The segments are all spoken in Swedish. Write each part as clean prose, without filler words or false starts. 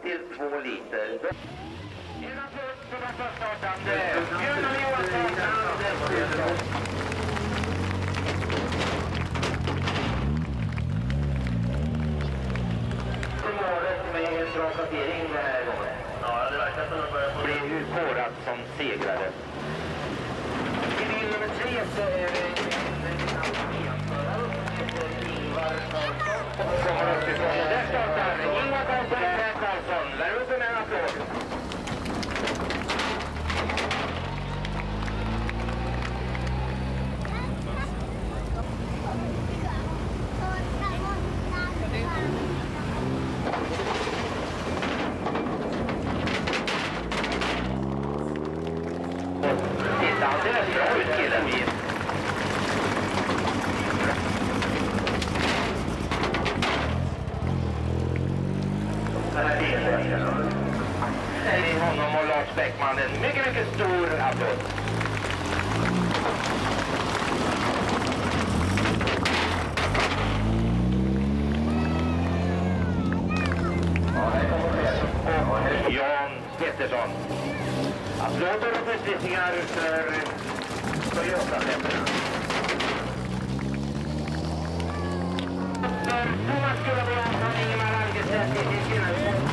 till 2 liter. En applåd för de startande. Björn Johansson, Anders Olsson. Målet med en bra placering den här gången. Ja, det verkar som att börja bli korad som segrare. I bil nummer 3 så är det en jämförare som heter Ingvar Karlsson. Kommer uppifrån och där startar Ingvar Karlsson och Per Karlsson. Lär upp en applåd. Det är alldeles bra ut killen vi. Säger honom och Lars Bäckman en mycket stor applåd. Jan Pettersson. Applåder och försträckningar för Toyota-länderna. För Thomas Kullaborg och Ingemar Algerseth i sin senaste.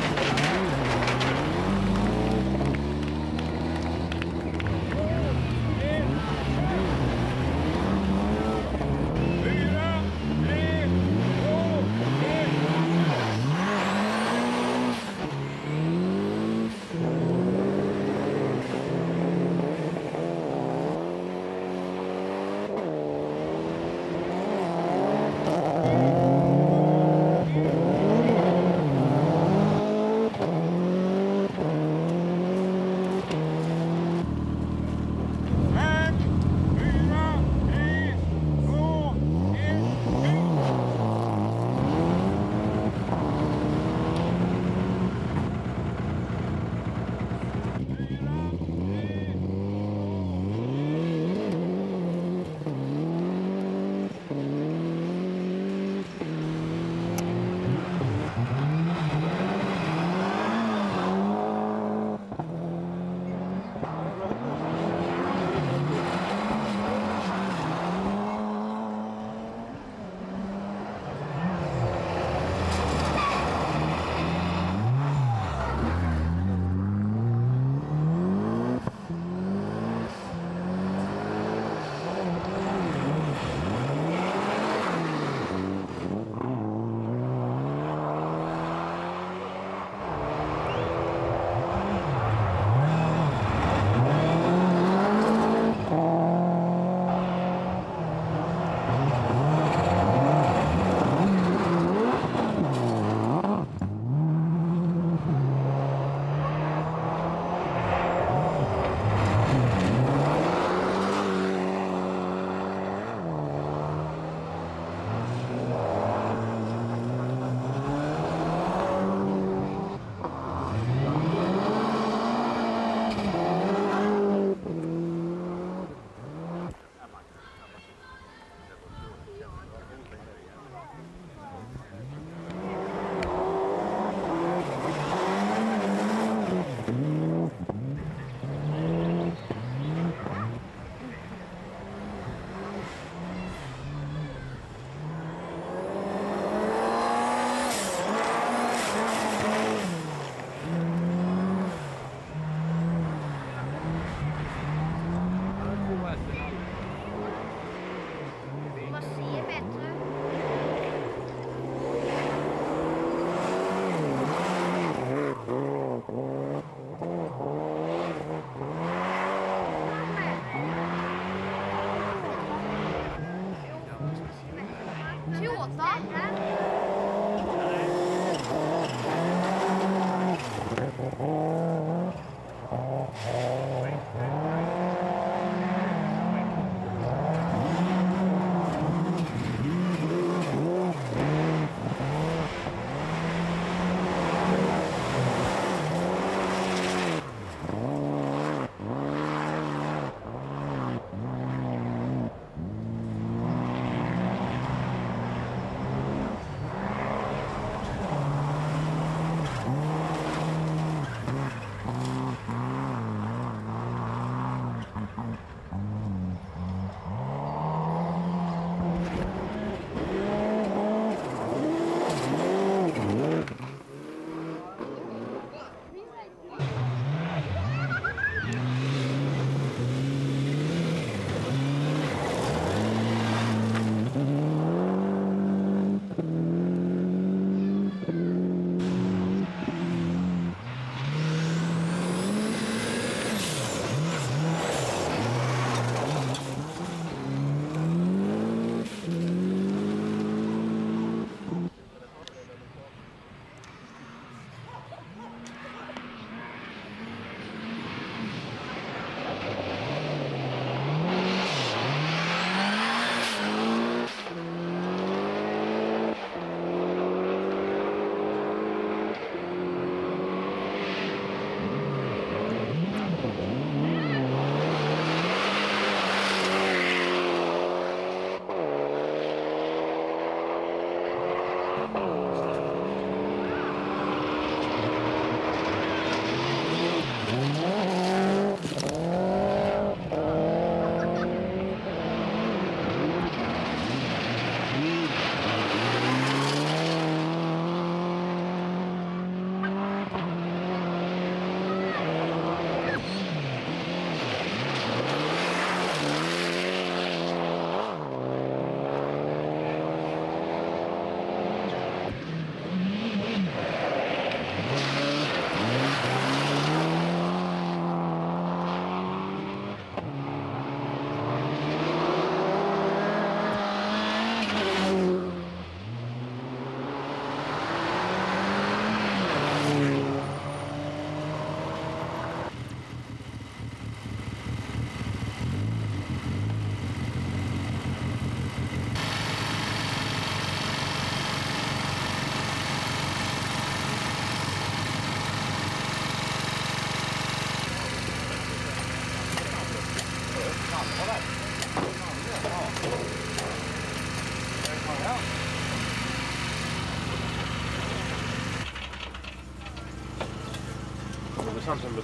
samtidigt.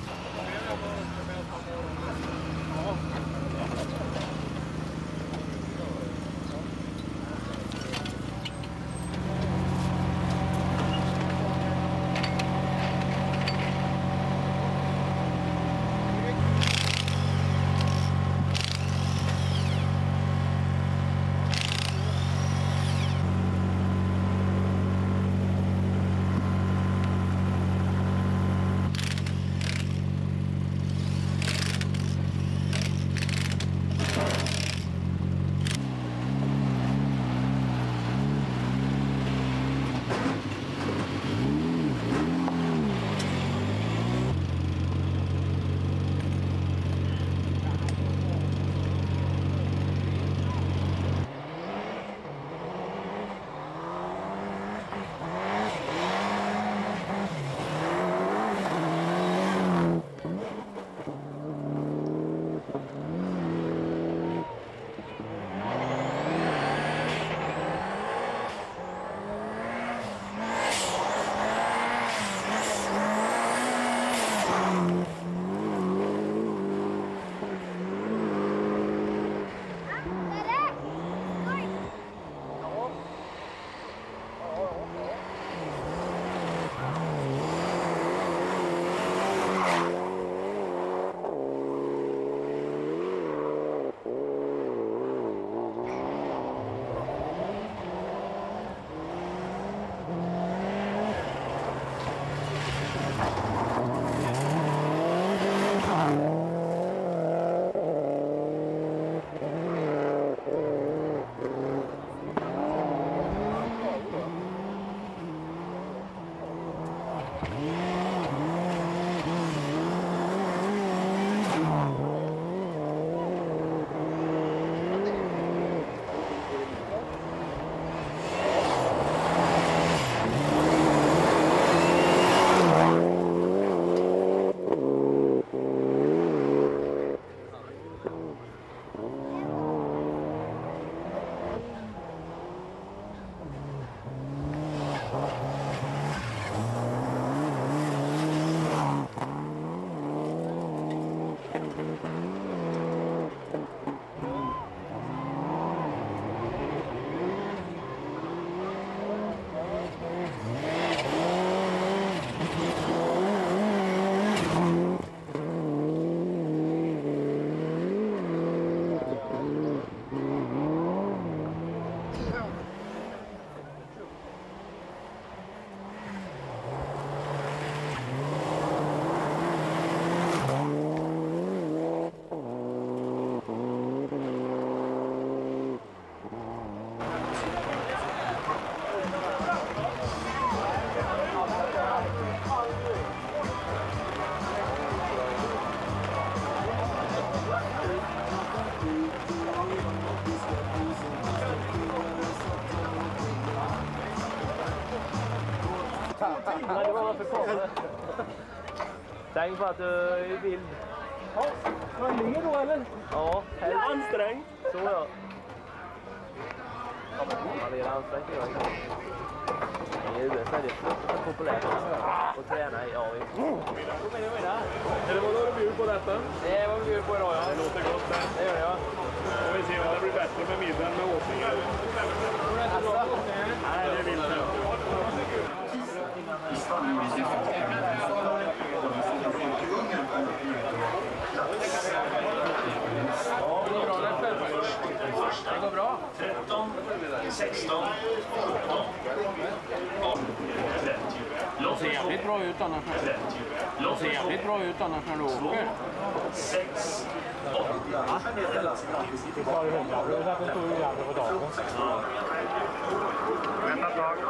Nej, det var varför kommer. Tänk på att du är vild. Ja, man ligger då eller? Ja, helst. Ansträngd. Så ja. Man är ansträngt. I USA är det fruktansvärt populärt att träna i AI. Är det vad du har bjudit på detta? Det är vad vi bjuder på idag, ja. Det låter gott det. Det gör det, ja. Och vi ser om det blir bättre med middagen med åkningar. Nej, det vill jag. Det går bra. 13, 16, 17, 18, 30. Det ser jävligt bra ut annars när du åker. 6, 8. Vi tar det 100. Vi har en stor jävla på dagen. Vänta ett tag.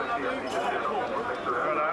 Kolla.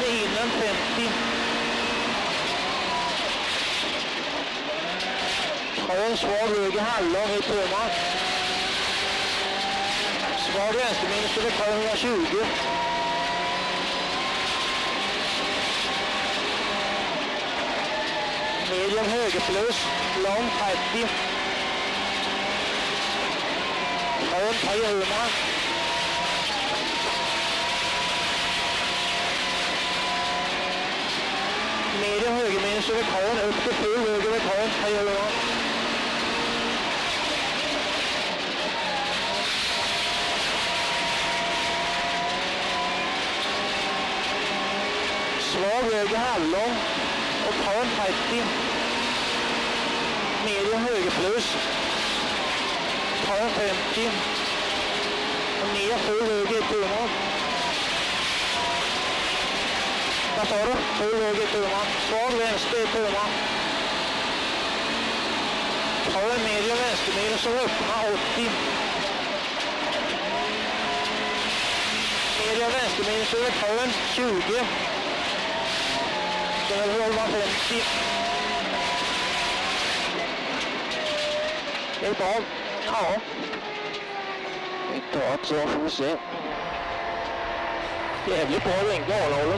Övre hindren 50. Har en svag höger halvlång i turman. Svag vänsterminus över kvar 120. Medium höger plus, lång 30. Hörn 300. Medium höger minus över kvarn, upp till full höger över kvarn 300. Svag höger halvlång och kvarn 30. Medium höger plus. Kvarn 50. Och ner full höger i turman. Vad sa du? Full höger i turman. Svag vänster i turman. Kvarn medium vänster minus och öppna 80. Medium vänster minus över kvarn 20. Det är 50. Det är bra. Ja. Det är så får vi se. Jävligt bra vinkel Arnholm.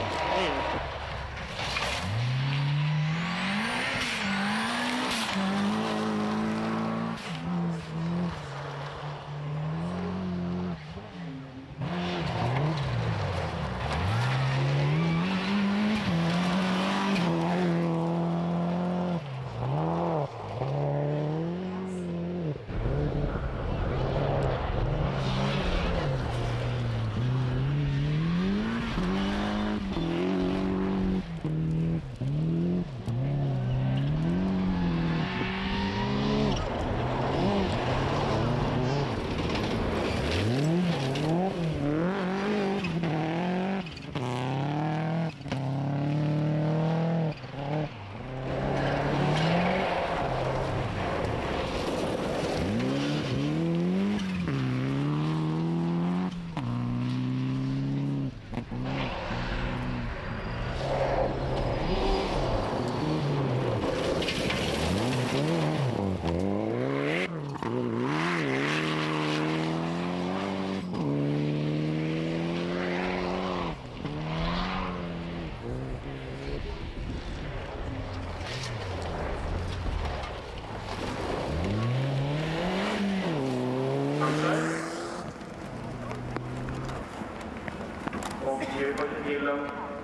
Och vi får se till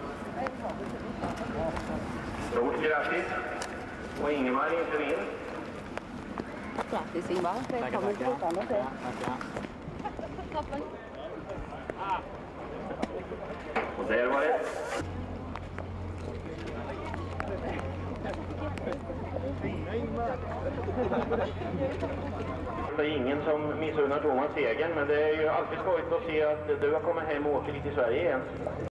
stort grattis. Och Ingemar inte minst. Grattis Ingvar, välkommen till fortfarande. Och där var det. Det är ingen som missunnar Thomas segern, men det är ju alltid skojigt att se att du har kommit hem och åker lite i Sverige igen.